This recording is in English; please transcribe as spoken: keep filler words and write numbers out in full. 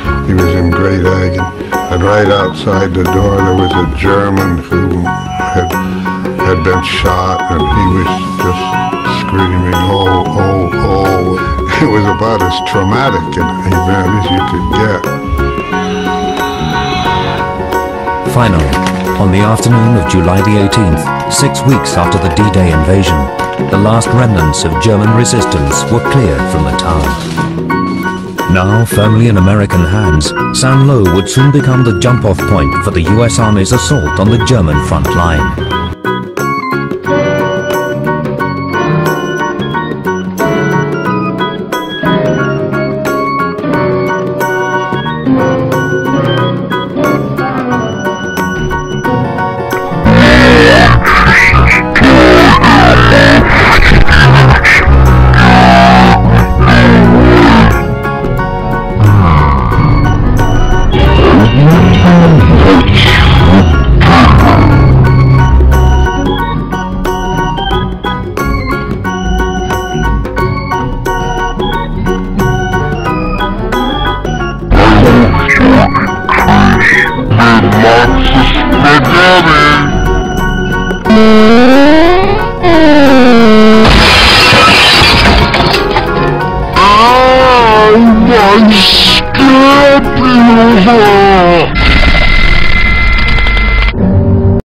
he was in grade ag, and, and right outside the door there was a German who had had been shot, and he was just screaming, oh, oh, oh. It was about as traumatic an event as you could get. Finally, on the afternoon of July the eighteenth, six weeks after the D-Day invasion, the last remnants of German resistance were cleared from the town. Now firmly in American hands, Saint Lô would soon become the jump-off point for the U S Army's assault on the German front line. Marxist